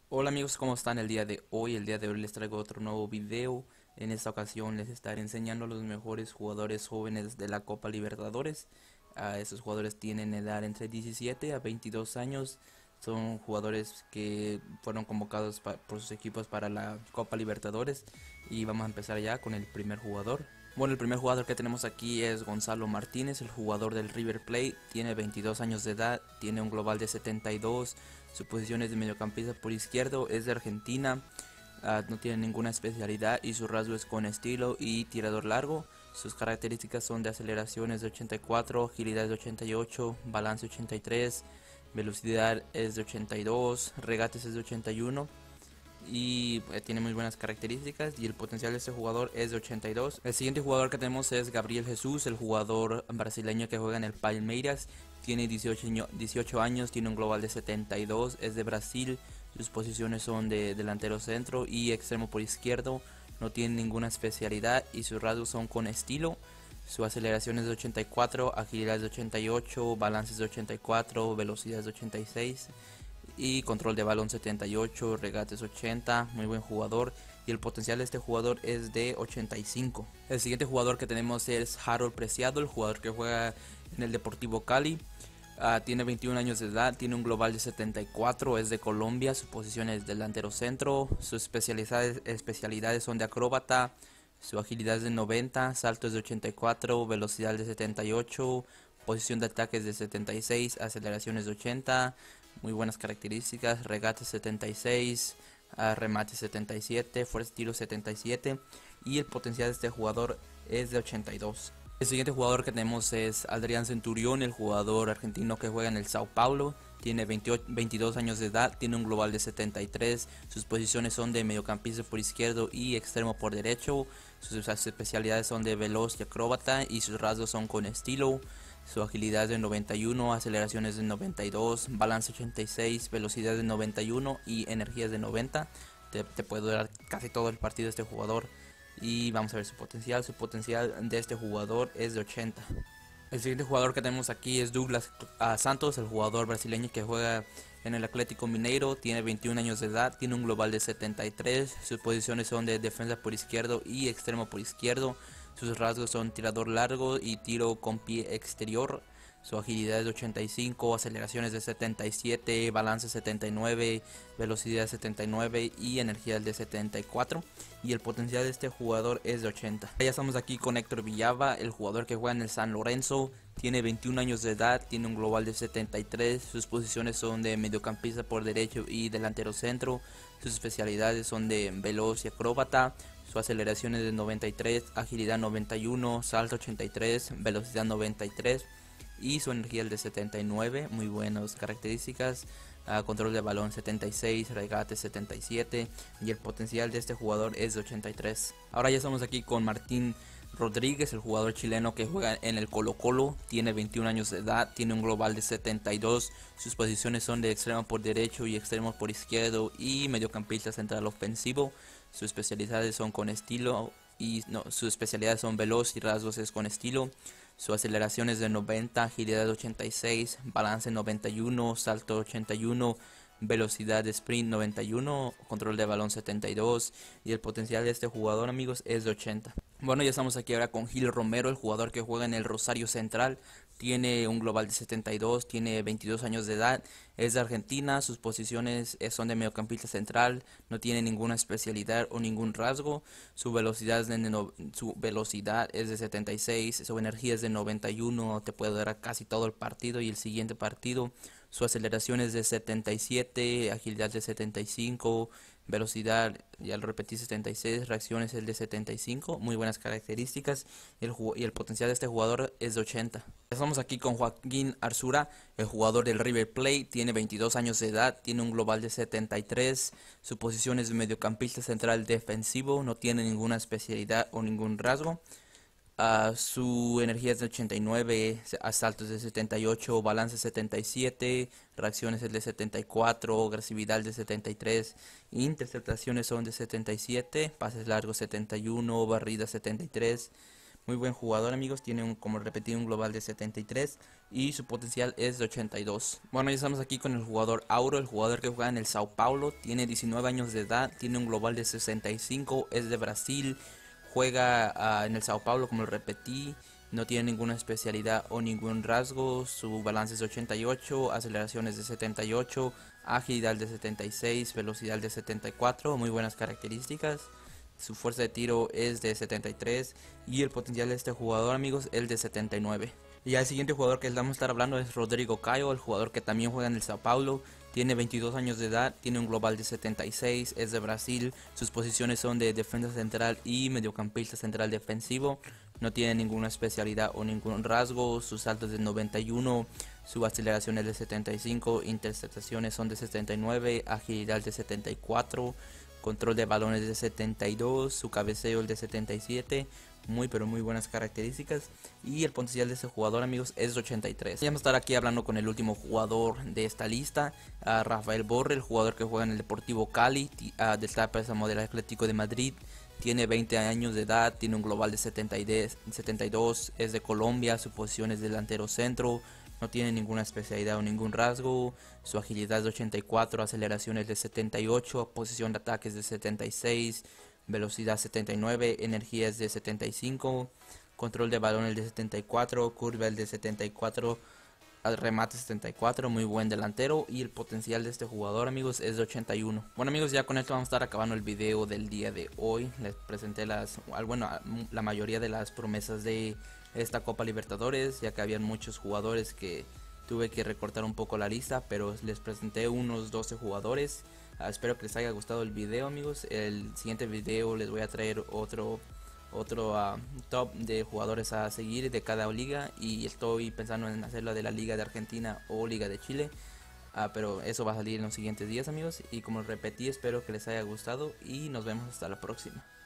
Hola amigos, ¿cómo están el día de hoy? El día de hoy les traigo otro nuevo video. En esta ocasión les estaré enseñando a los mejores jugadores jóvenes de la Copa Libertadores. Estos jugadores tienen edad entre 17 a 22 años. Son jugadores que fueron convocados por sus equipos para la Copa Libertadores. Y vamos a empezar ya con el primer jugador. Bueno, el primer jugador que tenemos aquí es Gonzalo Martínez, el jugador del River Plate. Tiene 22 años de edad, tiene un global de 72. Su posición es de mediocampista por izquierdo, es de Argentina. No tiene ninguna especialidad y su rasgo es con estilo y tirador largo. Sus características son de aceleraciones de 84, agilidad de 88, balance 83, velocidad es de 82, regates es de 81 y tiene muy buenas características y el potencial de este jugador es de 82. El siguiente jugador que tenemos es Gabriel Jesús, el jugador brasileño que juega en el Palmeiras. Tiene 18 años, tiene un global de 72, es de Brasil. Sus posiciones son de delantero centro y extremo por izquierdo. No tiene ninguna especialidad y sus rasgos son con estilo. Su aceleración es de 84, agilidad es de 88, balance es de 84, velocidad es de 86 y control de balón 78, regates 80, muy buen jugador y el potencial de este jugador es de 85. El siguiente jugador que tenemos es Harold Preciado, el jugador que juega en el Deportivo Cali. Tiene 21 años de edad, tiene un global de 74, es de Colombia, su posición es delantero centro, sus especialidades son de acróbata, su agilidad es de 90, salto es de 84, velocidad de 78, posición de ataque es de 76, aceleración es de 80, muy buenas características, regate 76, remate 77, fuerza de tiro 77 y el potencial de este jugador es de 82. El siguiente jugador que tenemos es Adrián Centurión, el jugador argentino que juega en el Sao Paulo. Tiene 22 años de edad, tiene un global de 73. Sus posiciones son de mediocampista por izquierdo y extremo por derecho. Sus especialidades son de veloz y acróbata y sus rasgos son con estilo. Su agilidad es de 91, aceleraciones de 92, balance 86, velocidad de 91 y energía es de 90. Te puede durar casi todo el partido este jugador. Y vamos a ver su potencial. Su potencial de este jugador es de 80. El siguiente jugador que tenemos aquí es Douglas Santos, el jugador brasileño que juega en el Atlético Mineiro. Tiene 21 años de edad, tiene un global de 73. Sus posiciones son de defensa por izquierdo y extremo por izquierdo. Sus rasgos son tirador largo y tiro con pie exterior. Su agilidad es de 85, aceleraciones de 77, balance 79, velocidad 79 y energía de 74. Y el potencial de este jugador es de 80. Ya estamos aquí con Héctor Villava, el jugador que juega en el San Lorenzo. Tiene 21 años de edad, tiene un global de 73. Sus posiciones son de mediocampista por derecho y delantero centro. Sus especialidades son de veloz y acróbata. Su aceleración es de 93, agilidad 91, salto 83, velocidad 93 y su energía es de 79, muy buenas características, control de balón 76, regate 77 y el potencial de este jugador es de 83. Ahora ya estamos aquí con Martín Rodríguez, el jugador chileno que juega en el Colo Colo, tiene 21 años de edad, tiene un global de 72, sus posiciones son de extremo por derecho y extremo por izquierdo y mediocampista central ofensivo. Sus especialidades son con estilo y no, sus especialidades son veloz y rasgos es con estilo. Su aceleración es de 90, agilidad de 86, balance 91, salto 81, velocidad de sprint 91, control de balón 72 y el potencial de este jugador, amigos, es de 80. Bueno, ya estamos aquí ahora con Gil Romero, el jugador que juega en el Rosario Central. Tiene un global de 72, tiene 22 años de edad, es de Argentina, sus posiciones son de mediocampista central, no tiene ninguna especialidad o ningún rasgo. Su velocidad es de 76, su energía es de 91, te puede durar casi todo el partido y el siguiente partido. Su aceleración es de 77, agilidad de 75, velocidad, ya lo repetí, 76, reacciones el de 75, muy buenas características y el potencial de este jugador es de 80. Estamos aquí con Joaquín Arzura, el jugador del River Plate, tiene 22 años de edad, tiene un global de 73, su posición es de mediocampista central defensivo, no tiene ninguna especialidad o ningún rasgo. Su energía es de 89, asaltos de 78, balance 77, reacciones es de 74, agresividad de 73, interceptaciones son de 77, pases largos 71, barrida 73, Muy buen jugador, amigos, tiene como repetí un global de 73 y su potencial es de 82. Bueno, ya estamos aquí con el jugador Auro, el jugador que juega en el Sao Paulo, tiene 19 años de edad, tiene un global de 65, es de Brasil, juega en el Sao Paulo como lo repetí. No tiene ninguna especialidad o ningún rasgo, su balance es de 88, aceleraciones de 78, agilidad de 76, velocidad de 74, muy buenas características. Su fuerza de tiro es de 73 y el potencial de este jugador, amigos, es de 79. Y ya el siguiente jugador que les vamos a estar hablando es Rodrigo Caio, el jugador que también juega en el Sao Paulo. Tiene 22 años de edad, tiene un global de 76, es de Brasil. Sus posiciones son de defensa central y mediocampista central defensivo. No tiene ninguna especialidad o ningún rasgo. Sus saltos de 91, su aceleración es de 75, interceptaciones son de 79, agilidad de 74. Control de balones de 72, su cabeceo el de 77, muy pero muy buenas características. Y el potencial de este jugador, amigos, es de 83. Vamos a estar aquí hablando con el último jugador de esta lista, Rafael Borre, el jugador que juega en el Deportivo Cali, del préstamo del Atlético de Madrid. Tiene 20 años de edad, tiene un global de 72, es de Colombia, su posición es delantero centro. No tiene ninguna especialidad o ningún rasgo. Su agilidad es de 84, aceleración es de 78, posición de ataque es de 76, velocidad 79, energía es de 75, control de balón es de 74, curva es de 74, remate 74, muy buen delantero. Y el potencial de este jugador, amigos, es de 81. Bueno, amigos, ya con esto vamos a estar acabando el video del día de hoy. Les presenté la mayoría de las promesas de esta Copa Libertadores, ya que habían muchos jugadores que tuve que recortar un poco la lista, pero les presenté unos 12 jugadores. Espero que les haya gustado el video, amigos. El siguiente video les voy a traer otro top de jugadores a seguir de cada liga, y estoy pensando en hacerlo de la Liga de Argentina o Liga de Chile. Pero eso va a salir en los siguientes días, amigos, y como repetí, espero que les haya gustado y nos vemos hasta la próxima.